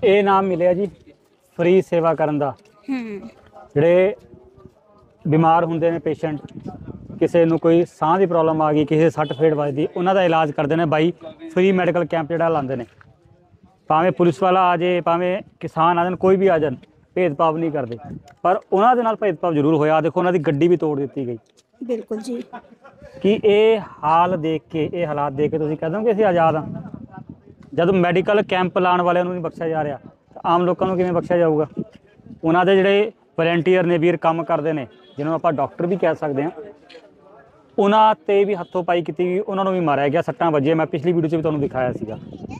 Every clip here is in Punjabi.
ਇਹ ਨਾਮ ਮਿਲਿਆ ਜੀ ਫ੍ਰੀ ਸੇਵਾ ਕਰਨ ਦਾ। ਜਿਹੜੇ ਬਿਮਾਰ ਹੁੰਦੇ ਨੇ ਪੇਸ਼ੈਂਟ, ਕਿਸੇ ਨੂੰ ਕੋਈ ਸਾਹ ਦੀ ਪ੍ਰੋਬਲਮ ਆ ਗਈ, ਕਿਸੇ ਸੱਟ ਫੇਟ ਵੱਜਦੀ, ਉਹਨਾਂ ਦਾ ਇਲਾਜ ਕਰਦੇ ਨੇ ਬਾਈ ਫ੍ਰੀ ਮੈਡੀਕਲ ਕੈਂਪ ਜਿਹੜਾ ਲਾਉਂਦੇ ਨੇ। ਭਾਵੇਂ ਪੁਲਿਸ ਵਾਲਾ ਆ ਜਾਏ, ਭਾਵੇਂ ਕਿਸਾਨ ਆ ਜਾਣ, ਕੋਈ ਵੀ ਆ ਜਾਣ, ਭੇਦਭਾਵ ਨਹੀਂ ਕਰਦੇ। ਪਰ ਉਹਨਾਂ ਦੇ ਨਾਲ ਭੇਦਭਾਵ ਜ਼ਰੂਰ ਹੋਇਆ। ਦੇਖੋ ਉਹਨਾਂ ਦੀ ਗੱਡੀ ਵੀ ਤੋੜ ਦਿੱਤੀ ਗਈ। ਬਿਲਕੁਲ ਜੀ। ਕਿ ਇਹ ਹਾਲ ਦੇਖ ਕੇ, ਇਹ ਹਾਲਾਤ ਦੇਖ ਕੇ ਤੁਸੀਂ ਕਹਿ ਦਿਓ ਕਿ ਅਸੀਂ ਆਜ਼ਾਦ ਹਾਂ। ਜਦੋਂ ਮੈਡੀਕਲ ਕੈਂਪ ਲਾਉਣ ਵਾਲਿਆਂ ਨੂੰ ਨਹੀਂ ਬਖਸ਼ਿਆ ਜਾ ਰਿਹਾ ਤਾਂ ਆਮ ਲੋਕਾਂ ਨੂੰ ਕਿਵੇਂ ਬਖਸ਼ਿਆ ਜਾਊਗਾ? ਉਹਨਾਂ ਦੇ ਜਿਹੜੇ ਵਲੰਟੀਅਰ ਨੇ, ਵੀਰ ਕੰਮ ਕਰਦੇ ਨੇ, ਜਿਹਨਾਂ ਨੂੰ ਆਪਾਂ ਡਾਕਟਰ ਵੀ ਕਹਿ ਸਕਦੇ ਹਾਂ, ਉਹਨਾਂ 'ਤੇ ਵੀ ਹੱਥੋਂ ਪਾਈ ਕੀਤੀ ਗਈ, ਉਹਨਾਂ ਨੂੰ ਵੀ ਮਾਰਿਆ ਗਿਆ, ਸੱਟਾਂ ਵੱਜੀਆਂ। ਮੈਂ ਪਿਛਲੀ ਵੀਡੀਓ 'ਚ ਵੀ ਤੁਹਾਨੂੰ ਦਿਖਾਇਆ ਸੀਗਾ।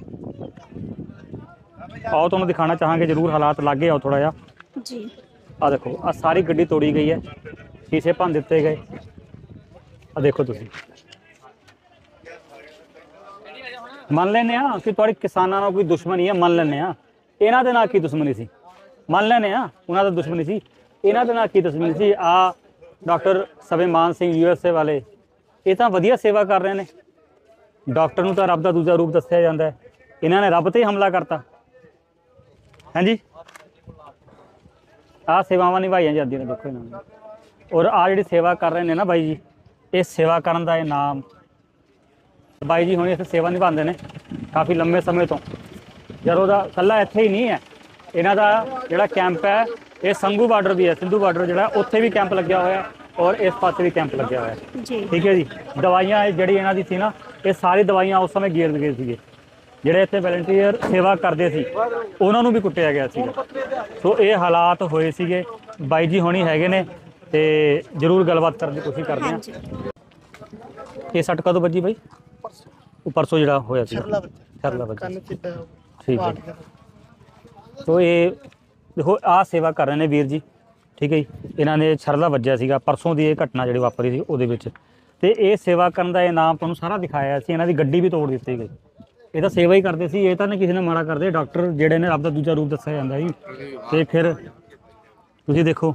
ਆਓ ਤੁਹਾਨੂੰ ਦਿਖਾਣਾ ਚਾਹਾਂਗੇ ਜ਼ਰੂਰ, ਹਾਲਾਤ ਲਾਗੇ ਆਓ ਥੋੜ੍ਹਾ ਜਿਹਾ ਜੀ। ਆ ਦੇਖੋ, ਆ ਸਾਰੀ ਗੱਡੀ ਤੋੜੀ ਗਈ ਹੈ, ਸ਼ੀਸ਼ੇ ਭੰਨ ਦਿੱਤੇ ਗਏ। ਆ ਦੇਖੋ ਤੁਸੀਂ, ਮੰਨ ਲੈਂਦੇ ਹਾਂ ਕਿ ਤੁਹਾਡੀ ਕਿਸਾਨਾਂ ਨਾਲ ਕੋਈ ਦੁਸ਼ਮਣੀ ਹੈ, ਮੰਨ ਲੈਂਦੇ ਹਾਂ। ਇਹਨਾਂ ਦੇ ਨਾਲ ਕੀ ਦੁਸ਼ਮਣੀ ਸੀ? ਮੰਨ ਲੈਂਦੇ ਹਾਂ ਉਹਨਾਂ ਦਾ ਦੁਸ਼ਮਣੀ ਸੀ। ਇਹਨਾਂ ਦੇ ਨਾਲ ਕੀ ਦੁਸ਼ਮਣੀ ਸੀ? ਆ ਡਾਕਟਰ ਸਭੇਮਾਨ ਸਿੰਘ USA ਵਾਲੇ, ਇਹ ਤਾਂ ਵਧੀਆ ਸੇਵਾ ਕਰ ਰਹੇ ਨੇ। ਡਾਕਟਰ ਨੂੰ ਤਾਂ ਰੱਬ ਦਾ ਦੂਜਾ ਰੂਪ ਦੱਸਿਆ ਜਾਂਦਾ ਹੈ, ਇਹਨਾਂ ਨੇ ਰੱਬ 'ਤੇ ਹੀ ਹਮਲਾ ਕਰਤਾ। ਹਾਂਜੀ, ਆਹ ਸੇਵਾਵਾਂ ਨਿਭਾਈਆਂ ਜਾਂਦੀਆਂ ਨੇ, ਦੇਖੋ ਇਹਨਾਂ ਨੂੰ। ਔਰ ਆਹ ਜਿਹੜੀ ਸੇਵਾ ਕਰ ਰਹੇ ਨੇ ਨਾ ਬਾਈ ਜੀ, ਇਹ ਸੇਵਾ ਕਰਨ ਦਾ ਇਨਾਮ ਬਾਈ ਜੀ ਹੁਣੇ ਇੱਥੇ ਸੇਵਾ ਨਿਭਾਉਂਦੇ ਨੇ ਕਾਫੀ ਲੰਬੇ ਸਮੇਂ ਤੋਂ। ਜਦੋਂ ਦਾ ਇਕੱਲਾ ਇੱਥੇ ਹੀ ਨਹੀਂ ਹੈ, ਇਹਨਾਂ ਦਾ ਜਿਹੜਾ ਕੈਂਪ ਹੈ ਇਹ ਸੰਗੂ ਬਾਰਡਰ ਵੀ ਹੈ, ਸਿੰਧੂ ਬਾਰਡਰ ਜਿਹੜਾ, ਉੱਥੇ ਵੀ ਕੈਂਪ ਲੱਗਿਆ ਹੋਇਆ ਔਰ ਇਸ ਪਾਸੇ ਵੀ ਕੈਂਪ ਲੱਗਿਆ ਹੋਇਆ ਜੀ। ਠੀਕ ਹੈ ਜੀ। ਦਵਾਈਆਂ ਜਿਹੜੀ ਇਹਨਾਂ ਦੀ ਸੀ ਨਾ, ਇਹ ਸਾਰੀ ਦਵਾਈਆਂ ਉਸ ਸਮੇਂ ਗੇਰ ਗਏ ਸੀਗੇ। ਜਿਹੜੇ ਇੱਥੇ ਵਲੰਟੀਅਰ ਸੇਵਾ ਕਰਦੇ ਸੀ ਉਹਨਾਂ ਨੂੰ ਵੀ ਕੁੱਟਿਆ ਗਿਆ ਸੀ। ਸੋ ਇਹ ਹਾਲਾਤ ਹੋਏ ਸੀਗੇ। ਬਾਈ ਜੀ ਹੋਣੀ ਹੈਗੇ ਨੇ ਤੇ ਜ਼ਰੂਰ ਗੱਲਬਾਤ ਕਰਨ ਦੀ ਕੋਸ਼ਿਸ਼ ਕਰਦੇ ਹਾਂ। ਇਹ ਸੱਟ ਕਦੋਂ ਵੱਜੀ ਬਾਈ? ਉਹ ਪਰਸੋਂ ਜਿਹੜਾ ਹੋਇਆ ਸੀ, ਛਰਲਾ ਵੱਜਾ। ਠੀਕ ਹੈ। ਸੋ ਇਹ ਦੇਖੋ, ਆਹ ਸੇਵਾ ਕਰ ਰਹੇ ਨੇ ਵੀਰ ਜੀ, ਠੀਕ ਹੈ ਜੀ। ਇਹਨਾਂ ਨੇ ਛਰਲਾ ਵੱਜਿਆ ਸੀਗਾ ਪਰਸੋਂ ਦੀ ਇਹ ਘਟਨਾ ਜਿਹੜੀ ਵਾਪਰੀ ਸੀ ਉਹਦੇ ਵਿੱਚ। ਤੇ ਇਹ ਸੇਵਾ ਕਰਨ ਦਾ ਇਨਾਮ ਤੁਹਾਨੂੰ ਸਾਰਾ ਦਿਖਾਇਆ ਸੀ। ਇਹਨਾਂ ਦੀ ਗੱਡੀ ਵੀ ਤੋੜ ਦਿੱਤੀ ਗਈ। ਇਹ ਤਾਂ ਸੇਵਾ ਹੀ ਕਰਦੇ ਸੀ, ਇਹ ਤਾਂ ਨਹੀਂ ਕਿਸੇ ਨੇ ਮਾੜਾ ਕਰਦੇ। ਡਾਕਟਰ ਜਿਹੜੇ ਨੇ ਰੱਬ ਦਾ ਦੂਜਾ ਰੂਪ ਦੱਸਿਆ ਜਾਂਦਾ ਜੀ। ਤੇ ਫਿਰ ਤੁਸੀਂ ਦੇਖੋ,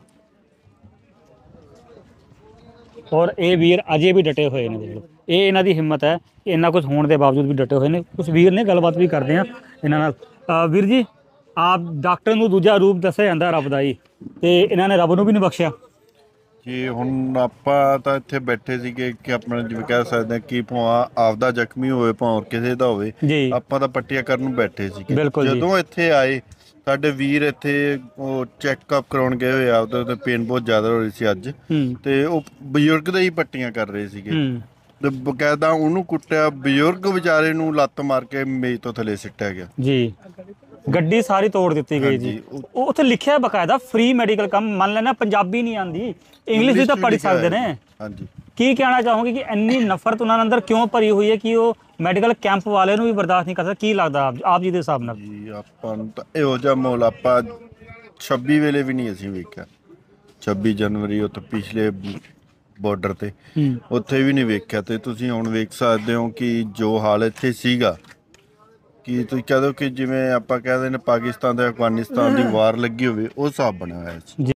ਔਰ ਇਹ ਵੀਰ ਅਜੇ ਵੀ ਡਟੇ ਹੋਏ ਨੇ। ਦੇਖ ਲਓ, ਇਹ ਇਹਨਾਂ ਦੀ ਹਿੰਮਤ ਹੈ, ਇੰਨਾ ਕੁਝ ਹੋਣ ਦੇ ਬਾਵਜੂਦ ਵੀ ਡਟੇ ਹੋਏ ਨੇ। ਕੁਛ ਵੀਰ ਨੇ, ਗੱਲਬਾਤ ਵੀ ਕਰਦੇ ਆ ਇਹਨਾਂ ਨਾਲ। ਵੀਰ ਜੀ, ਆਪ ਡਾਕਟਰ ਨੂੰ ਦੂਜਾ ਰੂਪ ਦੱਸਿਆ ਜਾਂਦਾ ਰੱਬ ਦਾ ਜੀ, ਤੇ ਇਹਨਾਂ ਨੇ ਰੱਬ ਨੂੰ ਵੀ ਨਹੀਂ ਬਖਸ਼ਿਆ ਜੀ। ਹੁਣ ਆਪਾਂ ਤਾਂ ਇੱਥੇ ਬੈਠੇ ਸੀਗੇ ਕਿ ਆਪਣਾ ਜਿਵੇਂ ਕਹਿ ਸਕਦੇ ਹਾਂ ਕਿ ਭਾਵੇਂ ਆਪਦਾ ਜ਼ਖਮੀ ਹੋਵੇ, ਭਾਵੇਂ ਕਿਸੇ ਦਾ ਹੋਵੇ, ਆਪਾਂ ਤਾਂ ਪੱਟੀਆਂ ਕਰਨ ਨੂੰ ਬੈਠੇ ਸੀਗੇ। ਜਦੋਂ ਇੱਥੇ ਆਏ ਸਾਡੇ ਵੀਰ, ਇੱਥੇ ਉਹ ਚੈੱਕਅਪ ਕਰਾਉਣ ਗਏ ਹੋਏ ਆ, ਉਹਦੇ ਪੇਨ ਬਹੁਤ ਜ਼ਿਆਦਾ ਹੋ ਰਹੀ ਸੀ ਅੱਜ, ਤੇ ਉਹ ਬਜ਼ੁਰਗ ਦੇ ਹੀ ਪੱਟੀਆਂ ਕਰ ਰਹੇ ਸੀਗੇ ਤੇ ਬਕਾਇਦਾ ਉਹਨੂੰ ਕੁੱਟਿਆ। ਬਜ਼ੁਰਗ ਵਿਚਾਰੇ ਨੂੰ ਲੱਤ ਮਾਰ ਕੇ ਮੇਜ਼ ਤੋਂ ਥੱਲੇ ਸਿੱਟਿਆ ਗਿਆ ਜੀ। ਗੱਡੀ ਸਾਰੀ ਤੋੜ ਦਿੱਤੀ ਗਈ ਜੀ। ਉਹ ਉੱਥੇ ਲਿਖਿਆ ਬਕਾਇਦਾ ਫ੍ਰੀ ਮੈਡੀਕਲ ਕੰਮ। ਮੰਨ ਲੈਣਾ ਪੰਜਾਬੀ ਨਹੀਂ ਆਉਂਦੀ, ਇੰਗਲਿਸ਼ ਦੀ ਤਾਂ ਪੜ੍ਹ ਸਕਦੇ ਨੇ। ਹਾਂਜੀ, ਕੀ ਕਹਿਣਾ ਚਾਹੋਗੇ ਕਿ ਇੰਨੀ ਨਫ਼ਰਤ ਉਹਨਾਂ ਦੇ ਅੰਦਰ ਕਿਉਂ ਭਰੀ ਹੋਈ ਹੈ ਕਿ ਉਹ ਮੈਡੀਕਲ ਕੈਂਪ ਵਾਲੇ ਨੂੰ ਵੀ ਬਰਦਾਸ਼ਤ ਨਹੀਂ ਕਰ ਸਕਦਾ? ਕੀ ਲੱਗਦਾ ਆਪ ਜੀ ਦੇ ਹਿਸਾਬ ਨਾਲ? ਜੀ ਆਪਾਂ ਨੂੰ ਤਾਂ ਇਹੋ ਜਿਹਾ ਮਾਹੌਲ ਆਪਾਂ 26 ਵੇਲੇ ਵੀ ਨਹੀਂ ਅਸੀਂ ਵੇਖਿਆ। 26 ਜਨਵਰੀ ਉੱਥੇ ਪਿਛਲੇ ਬਾਰਡਰ ਤੇ ਉੱਥੇ ਵੀ ਨਹੀਂ ਵੇਖਿਆ। ਤੇ ਤੁਸੀਂ ਹੁਣ ਵੇਖ ਸਕਦੇ ਹੋ ਕਿ ਜੋ ਹਾਲ ਇੱਥੇ ਸੀਗਾ, ਕਿ ਤੁਸੀਂ ਕਹਿ ਦਿਓ ਕਿ ਜਿਵੇਂ ਆਪਾਂ ਕਹਿੰਦੇ ਨੇ ਪਾਕਿਸਤਾਨ ਤੇ ਅਫਗਾਨਿਸਤਾਨ ਦੀ ਵਾਰ ਲੱਗੀ ਹੋਵੇ, ਉਹ ਹਿਸਾਬ ਬਣਿਆ ਹੋਇਆ ਸੀ।